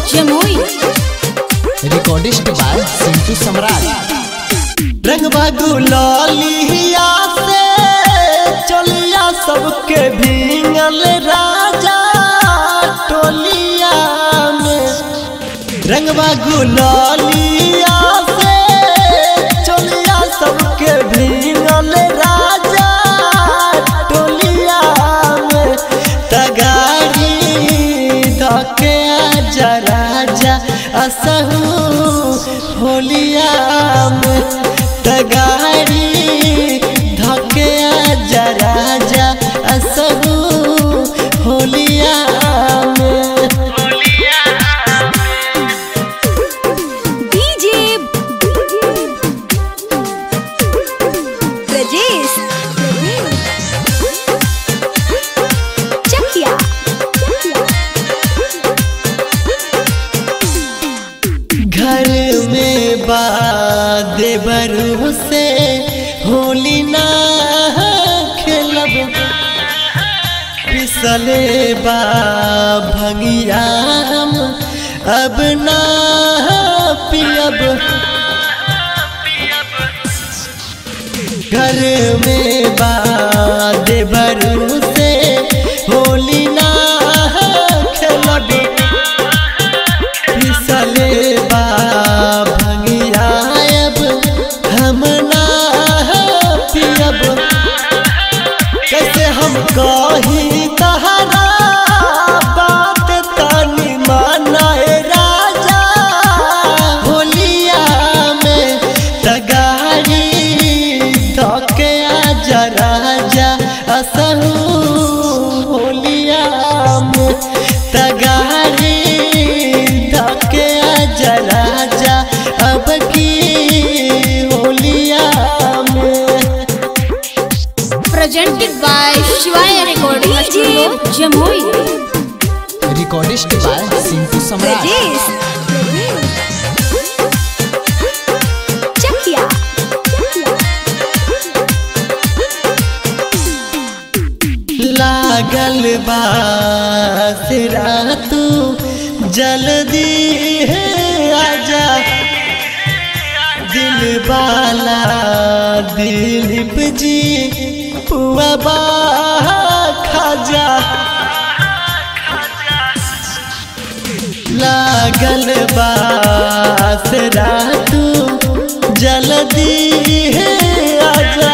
Jamui. Recordist by Sintu Samrat. रंगवा गुलालिया से चलिया सबके भींगल राजा टोलिया में। रंगवा गुलालिया से चलिया सबके भींगल राजा टोलिया में। तगारी धके आजा राजा असहू होलिया में। तगारी धके आजा राजा असहू होलिया में। डीजे ब्रजेश चकिया। घर में देवरू से होली ना खेलब। पिसले बा भंगिया हम अब ना पियब। घर में देवरू से होली ना खेलब। पिसले बा भंगिया अब हम ना पियब। कैसे हम कही तहरा बात तानी मानाए राजा होलिया में। तगारी धके आजा राजा असहू होलिया में। तगारी धके आजा राजा अब की होलिया में। Presented by Shivay recording studio Jamui. Recordist by Sintu Samrat. Brajesh Chakiya. लागल बा सिरा तू जल्दी है आजा। दिल वाला दिलीप जी पुआ बा खाजा। लागल बा सिरा तू जल्दी है आजा।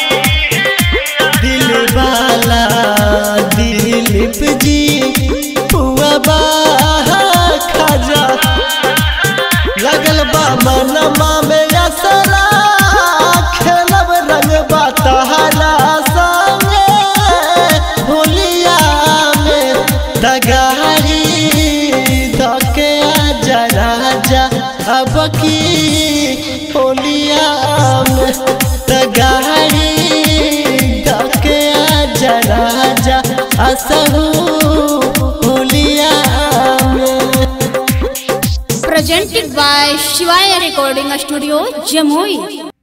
दिल वाला दिलीप जी पुआ बा खाजा। लगल बा मनमा में असरा खेलब रंगबा तहरा संगे होलिया में। तगारी धके आजा राजा अब की होलिया में। तगारी धके आजा राजा असहू होलिया में। Presented by Shivay recording studio Jamui.